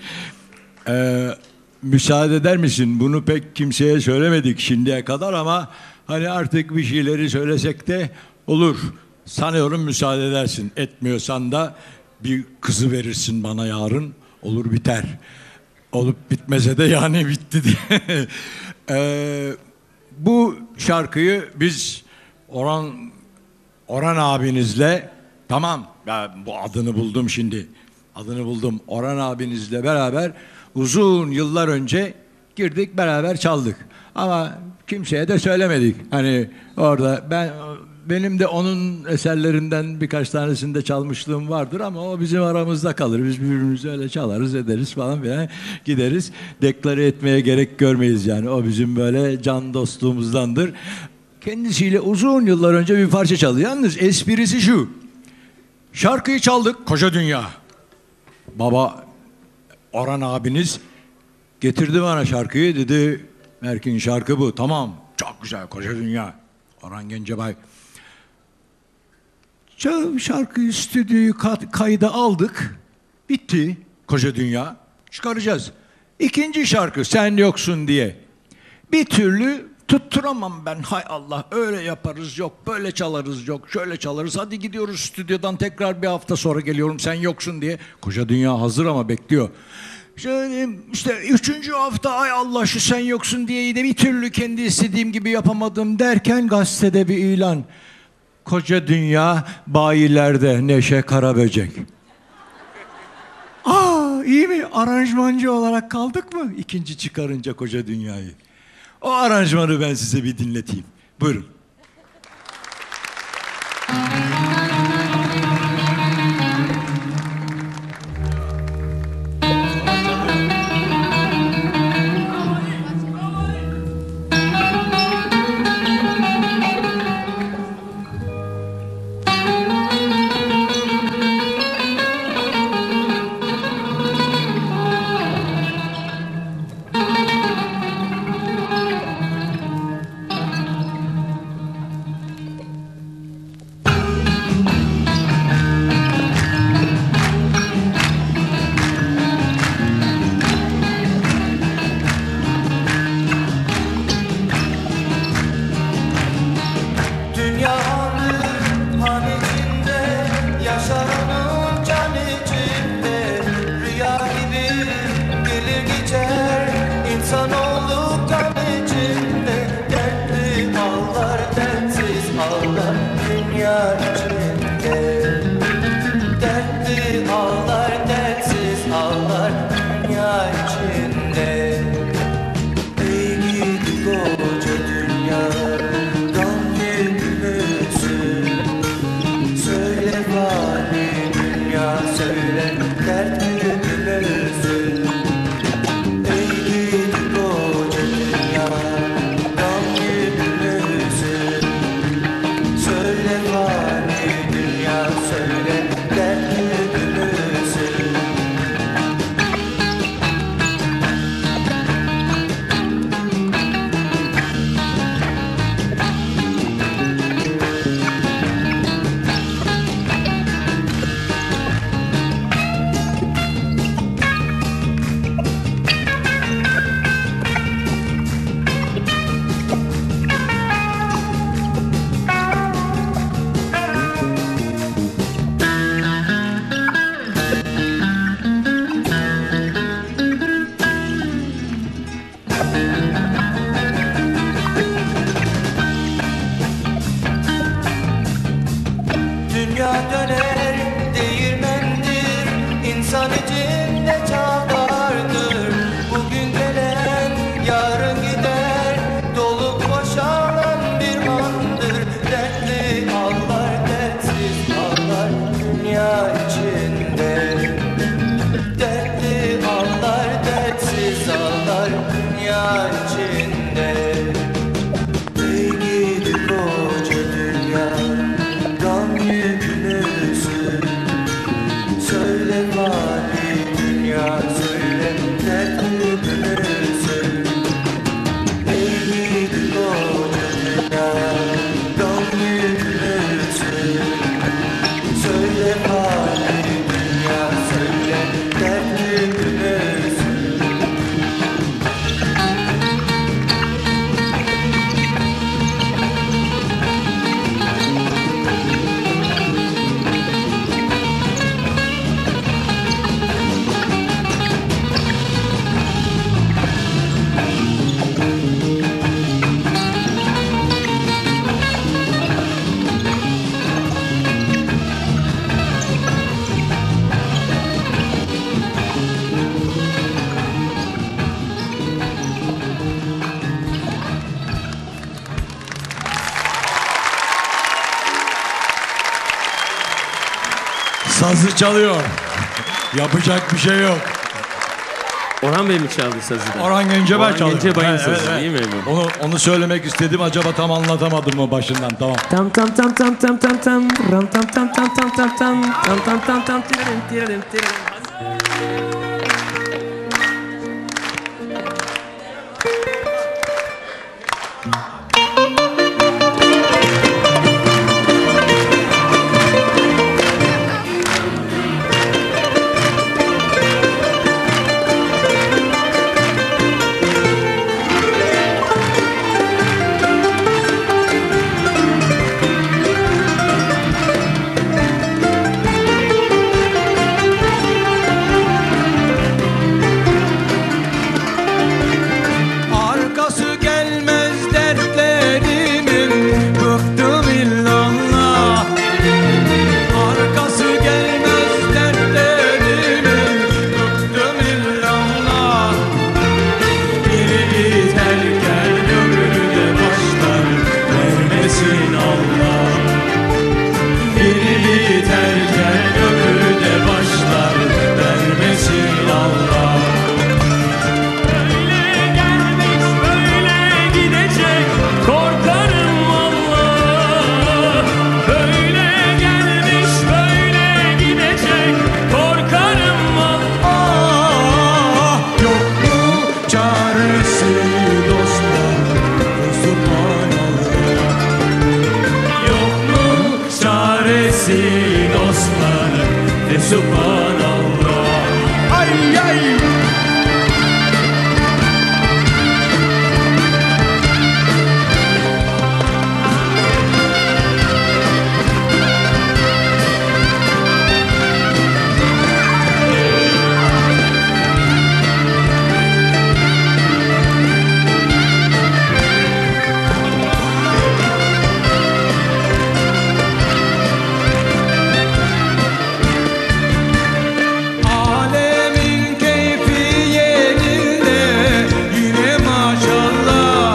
Müsaade eder misin? Bunu pek kimseye söylemedik şimdiye kadar ama hani artık bir şeyleri söylesek de olur. Sanıyorum müsaade edersin. Etmiyorsan da bir kızı verirsin bana yarın. Olur biter. Olup bitmese de yani bitti diye. Bu şarkıyı biz Orhan abinizle, tamam ben bu adını buldum şimdi. Adını buldum. Orhan abinizle beraber uzun yıllar önce girdik, beraber çaldık. Ama kimseye de söylemedik. Hani orada benim de onun eserlerinden birkaç tanesinde çalmışlığım vardır ama o bizim aramızda kalır. Biz birbirimizi öyle çalarız, ederiz falan filan, gideriz. Deklare etmeye gerek görmeyiz yani. O bizim böyle can dostluğumuzdandır. Kendisiyle uzun yıllar önce bir parça çaldı. Yalnız esprisi şu. Şarkıyı çaldık, Koca Dünya. Baba, Orhan abiniz getirdi bana şarkıyı, dedi Erkin şarkı bu. Tamam, çok güzel, Koca Dünya. Orhan Gencebay. Şarkıyı stüdyoyu kayda aldık. Bitti Koca Dünya. Çıkaracağız. İkinci şarkı Sen Yoksun diye. Bir türlü tutturamam ben. Hay Allah, öyle yaparız yok, böyle çalarız yok, şöyle çalarız. Hadi gidiyoruz stüdyodan, tekrar bir hafta sonra geliyorum Sen Yoksun diye. Koca Dünya hazır ama bekliyor. İşte 3. hafta, ay Allah şu Sen Yoksun diyeyi de bir türlü kendi istediğim gibi yapamadım derken gazetede bir ilan. Koca Dünya bayilerde Neşe Karaböcek. İyi mi? Aranjmancı olarak kaldık mı? İkinci çıkarınca Koca Dünya'yı. O aranjmanı ben size bir dinleteyim. Buyurun. Sazı çalıyor. Yapacak bir şey yok. Orhan Bey mi çaldı sazı da? Orhan Gencebay Orhan çalıyor. Gencebay'ın Evet, sazı evet. değil mi bu? Onu söylemek istedim. Acaba tam anlatamadım mı başından? Tamam. Tam tam tam tam tam tam tam ram tam tam tam tam tam tam tam tam tam tiririm tiririm tiririm. Arkası gelmez dertlerimin, bıktım illallah. Arkası gelmez dertlerimin, bıktım illallah. Biri biterken öbürü de başlar, vermesin Allah. Biri biterken öbürü de başlar, vermesin Allah. Böyle gelmiş böyle gidecek korkarım Allah. Böyle gelmiş böyle gidecek korkarım Allah. Yok mu çaresi dostlar, Subhanallah. Yok mu çaresi dostlar ve subhanallah. Ay ay. Alemin keyfi yerinde, yine maşallah.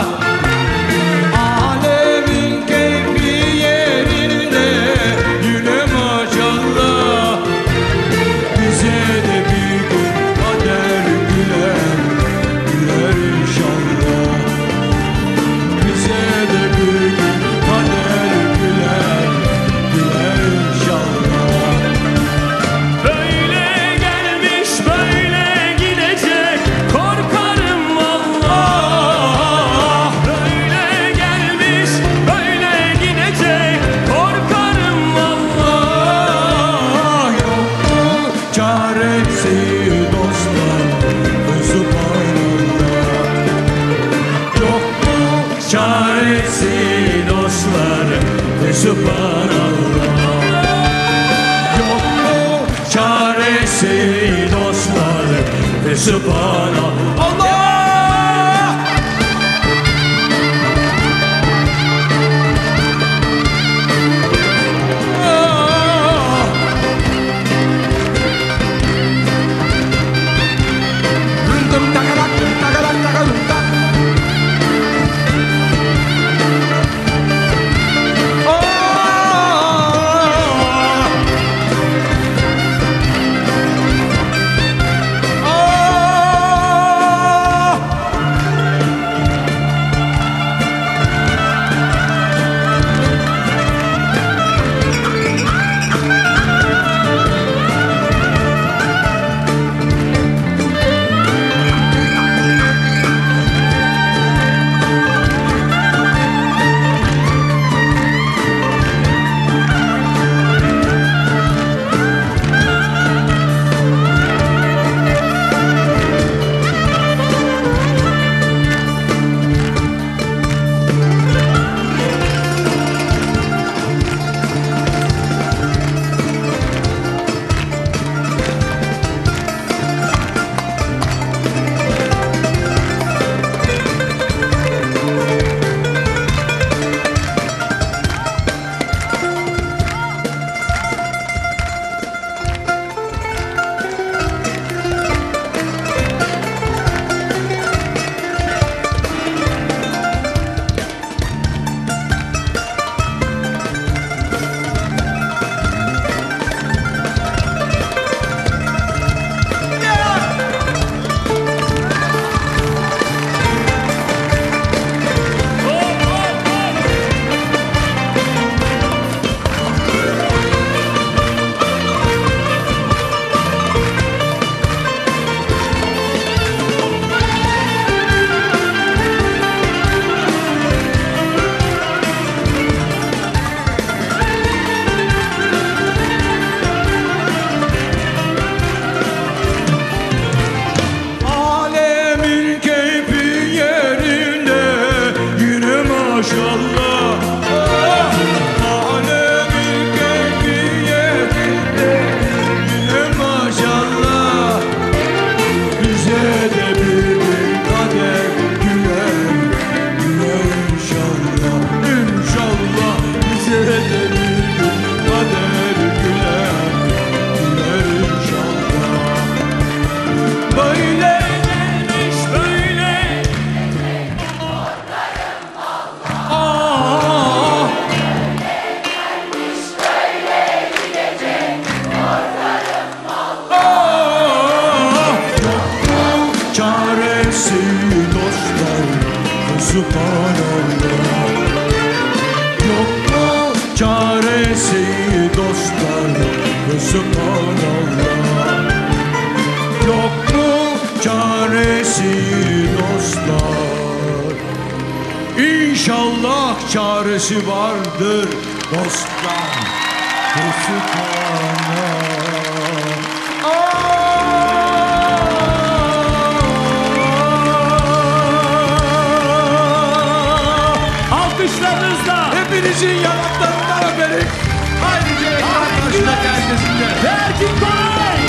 Alemin keyfi yerinde, yine maşallah. Bize de bir gün kader güler, güler inşallah. Bize de bir gün kader güler, güler inşallah. Böyle gelmiş böyle gidecek korkarım Allah. Böyle gelmiş böyle gidecek korkarım Allah. Yok mu çaresi dostlar, Subhanallah. Yok mu çaresi dostlar ve subhanallah. Yok mu çaresi dostlar ve subhanallah. Allah! Rındım takarak, takarak, takarak, tak. inşallah. Alemin keyfiyetinde yine maşallah. Bize de bir kader güler, güler inşallah. İnşallah bize de bir kader güler, güler inşallah. Böyle gelmiş böyle. Çaresi dostlar, subhanallah. Yok mu çaresi dostlar, subhanallah. Yok mu çaresi dostlar? İnşallah çaresi vardır dostlar, subhanallah. Alkışlarınızla Hepinizin yanaklarından öperim. Ayrıca ekran başındaki herkesin de. Erkin Koray.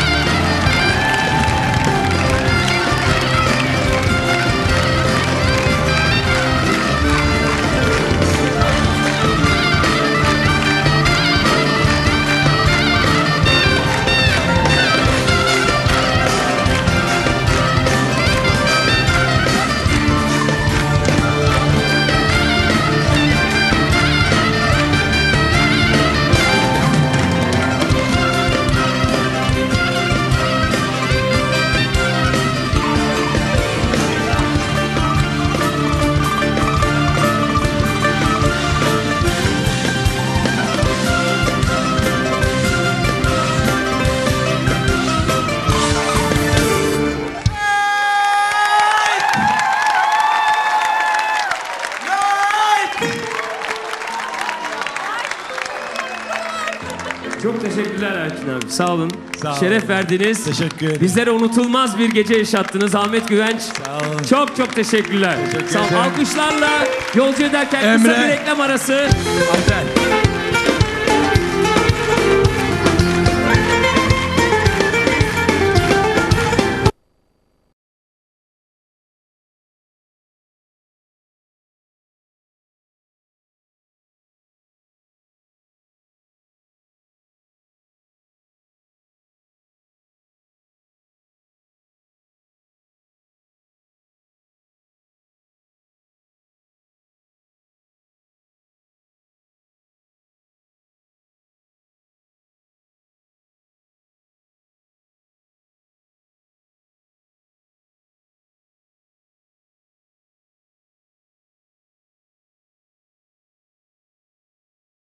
Çok teşekkürler Erkin abi. Sağ olun. Sağ olun. Şeref verdiniz. Teşekkür ederim. Bizlere unutulmaz bir gece yaşattınız Ahmet Güvenç. Sağ olun. Çok çok teşekkürler. Teşekkür Sağ olun. ederim. Alkışlarla yolcu ederken kısa Emre. bir reklam arası. Azer.